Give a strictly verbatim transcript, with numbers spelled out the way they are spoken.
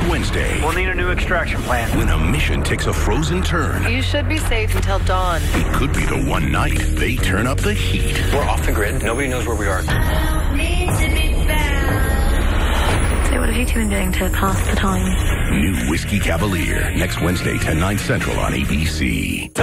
Wednesday. We'll need a new extraction plan. When a mission takes a frozen turn. You should be safe until dawn. It could be the one night they turn up the heat. We're off the grid. Nobody knows where we are. So what have you two been doing to pass the time? New Whiskey Cavalier, next Wednesday, ten, nine Central on A B C.